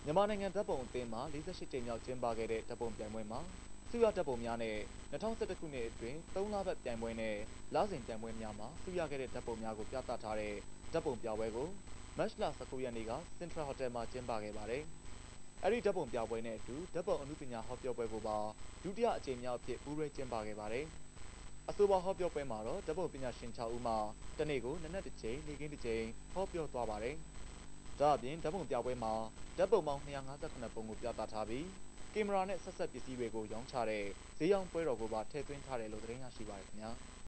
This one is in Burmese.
မြန်မာနိုင်ငံဓာတ်ပုံအသင်းမှာ48ကြိမ်မြောက်ကျင်းပခဲ့တဲ့ဓာတ်ပုံပြိုင်ပွဲမှာစုရဓာတ်ပုံများနဲ့2011ခုနှစ်အတွင်း3လပတ်ပြိုင်ပွဲနဲ့လစဉ်ပြိုင်ပွဲများမှာစုရခဲ့တဲ့ဓာတ်ပုံများကိုပြသထားတဲ့ဓာတ်ပုံပြပွဲကိုမတ်လ19ရက်နေ့က Central Hotel မှာကျင်းပခဲ့ပါတယ်။အဲဒီဓာတ်ပုံပြပွဲနဲ့အတူဓာတ်ပုံအမှုပညာဟောပြောပွဲကိုပါဒုတိယအကြိမ်မြောက်အဖြစ်ပူးတွဲကျင်းပခဲ့ပါတယ်။အဆိုပါဟောပြောပွဲမှာတော့ဓာတ်ပုံပညာရှင်6ဦးမှတနေ့ကိုနနက်တစ်ကြိမ်နေ့ခင်းတစ်ကြိမ်ဟောပြောသွားပါတယ်။ဒါအပြင်ဓာတ်ပုံပြပွဲမှာဓာတ်ပုံပေါင်း258ပုံကိုပြသထားပြီးကင်မရာနဲ့ဆက်စပ်ပစ္စည်းတွေကိုရောင်းချတဲ့ဈေးရောင်းပွဲတော်ကိုပါထည့်သွင်းထားတယ်လို့သတင်းရရှိပါတယ်ခင်ဗျာ။